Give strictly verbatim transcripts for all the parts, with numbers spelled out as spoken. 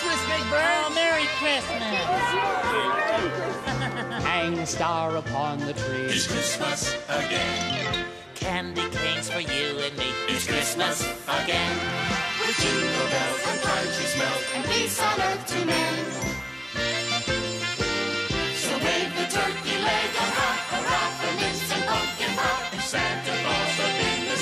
Christmas, Big Bird! Oh, Merry Christmas! Hang star upon the tree. It's Christmas again. Candy canes for you and me. It's Christmas again. With jingle bells and country smells and peace on earth to men. So wave the turkey leg, hurrah, hurrah, for mince and pumpkin pie. Santa Claus up in the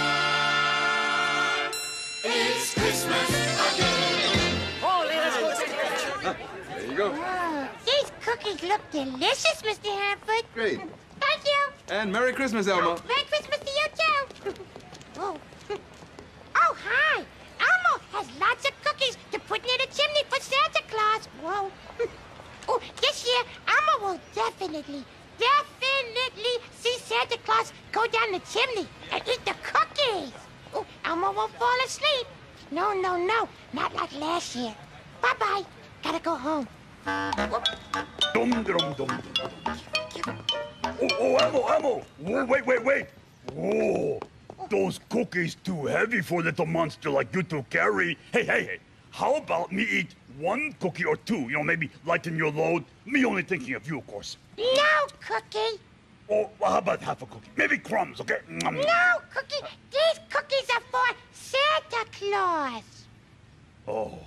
sky. It's Christmas again. Oh, let us go. There you go. Oh, these cookies look delicious, Mister Hanford. Great. Thank you. And Merry Christmas, Elmo. Merry Christmas to you, too. Oh. Oh, hi. Elmo has lots of cookies to put near the chimney for Santa Claus. Whoa. Oh, this year, Elmo will definitely, definitely see Santa Claus go down the chimney and eat the cookies. Oh, Elmo won't fall asleep. No, no, no. Not like last year. Bye-bye. Gotta go home. Dum dum dum. Oh, oh, Elmo, Elmo! Whoa, wait, wait, wait! Whoa! Those cookies too heavy for a little monster like you to carry. Hey, hey, hey! How about me eat one cookie or two? You know, maybe lighten your load. Me only thinking of you, of course. No, Cookie. Oh, well, how about half a cookie? Maybe crumbs, okay? No, Cookie. These cookies are for Santa Claus. Oh.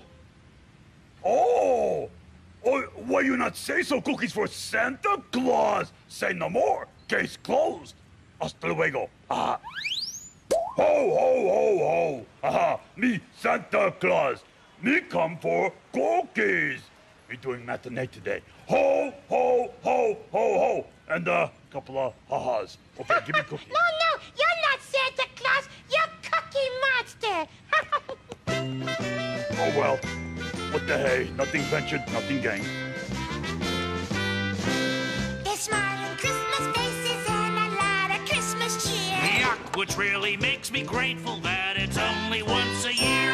Oh! Oh, why you not say so? Cookies for Santa Claus! Say no more. Case closed. Hasta luego. Ah. Ho, ho, ho, ho. Aha, me Santa Claus. Me come for cookies. Me doing matinee today. Ho, ho, ho, ho, ho. And a couple of ha-has. Okay, give me cookies. No, no, you're not Santa Claus. You're Cookie Monster. Oh, well. What the hey? Nothing ventured, nothing gained. There's smiling Christmas faces and a lot of Christmas cheer. Yuck, which really makes me grateful that it's only once a year.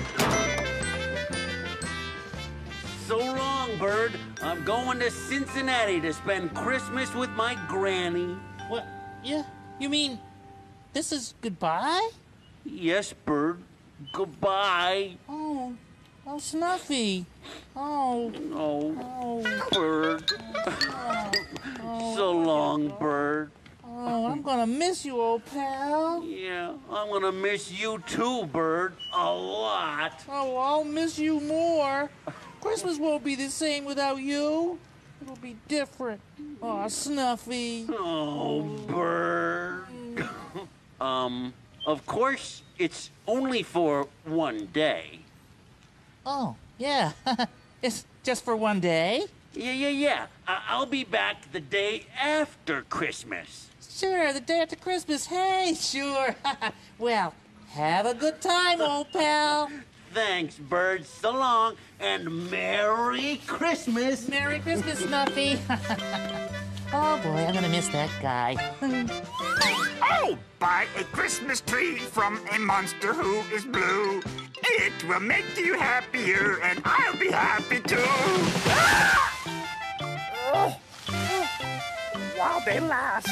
So long, Bird. I'm going to Cincinnati to spend Christmas with my granny. What? Yeah? You mean this is goodbye? Yes, Bird. Goodbye. Oh, oh, Snuffy. Oh. Oh, Oh. Bird. Oh. So long, Bird. Oh, I'm gonna miss you, old pal. Yeah, I'm gonna miss you too, Bird. A lot. Oh, I'll miss you more. Christmas won't be the same without you. It'll be different. Oh, Snuffy. Oh, Bird. um, of course, it's only for one day. Oh, yeah. It's just for one day? Yeah, yeah, yeah. I- I'll be back the day after Christmas. Sure, the day after Christmas. Hey, sure. Well, have a good time, old pal. Thanks, Bird. So long, and Merry Christmas. Merry Christmas, Snuffy. Oh, boy, I'm gonna miss that guy. Oh, buy a Christmas tree from a monster who is blue. It will make you happier, and I'll be happy too. Ah! Oh. While they last.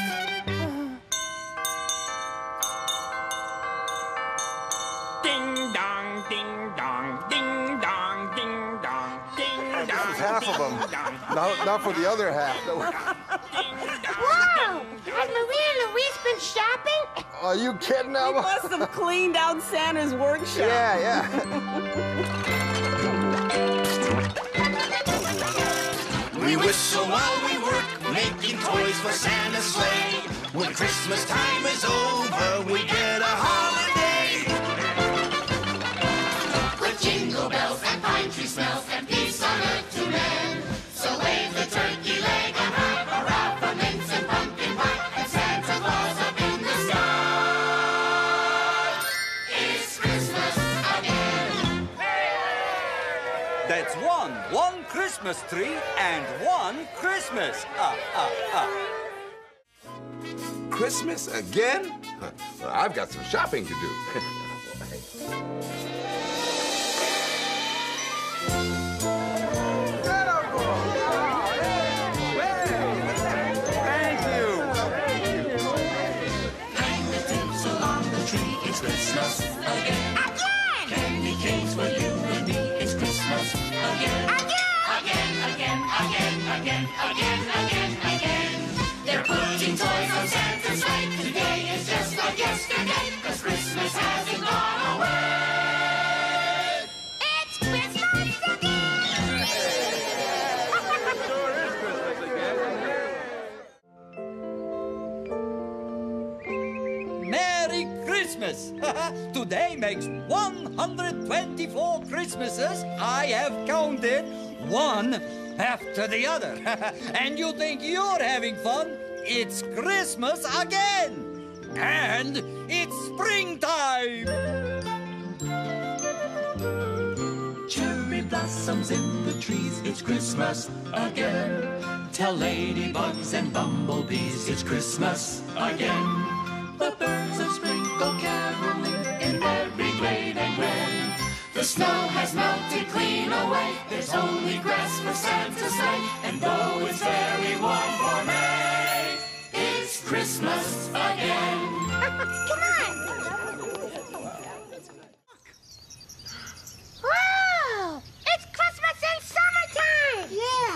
Ding dong, ding dong, ding dong, ding dong, ding dong. This is half of them. Not, not for the other half. Whoa! Has Maria Louise been shopping? Are you kidding, We Elmo? must have cleaned out Santa's workshop. Yeah, yeah. We whistle while we work, making toys for Santa's sleigh. When Christmas time is over, we get a holiday. With jingle bells and pine tree smells and peace on earth to men. So wave the turkey leg, hurrah, hurrah, for mince and pumpkin pie, and Santa Claus up in the sky. It's Christmas again. That's one, one Christmas tree and one Christmas. Ah, ah, ah. Christmas again? Huh. Well, I've got some shopping to do. Hang the tinsel on the tree, it's Christmas again. Again! Candy canes for you and me, it's Christmas again, again, again. They're putting toys on Santa's sleigh. Today is just like yesterday, 'cause Christmas hasn't gone away. It's Christmas again! Sure is Christmas again. Merry Christmas! Today makes one hundred twenty-four Christmases I have counted, one after the other. And you think you're having fun? It's Christmas again! And it's springtime! Cherry blossoms in the trees, it's Christmas again. Tell ladybugs and bumblebees it's Christmas again. The birds of spring go caroling in every glade and glen. The snow has melted clean away. There's only grass for Santa's sleigh. And though it's very warm for May, it's Christmas again. Come on! Wow! It's Christmas in summertime! Yeah!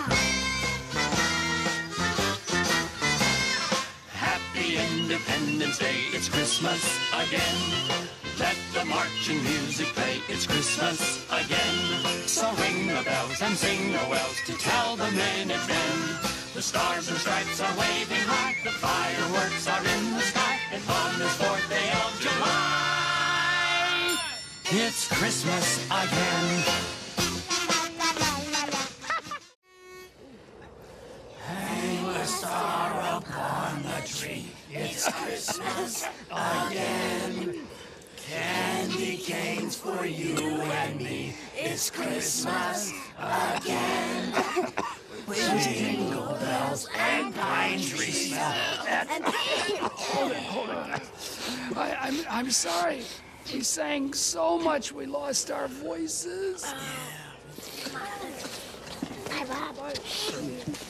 Happy Independence Day, it's Christmas again. Let the marching music play, it's Christmas again. So ring the bells and sing Noels to tell the Minutemen. The stars and stripes are waving high, the fireworks are in the sky, and on this fourth day of July, it's Christmas again. Hang the star upon the tree, it's Christmas again. Candy canes for you and me, it's Christmas again. With jingle bells and pine tree smell. Hold it, hold it. I, I'm, I'm sorry. We sang so much we lost our voices. Bye, Bob.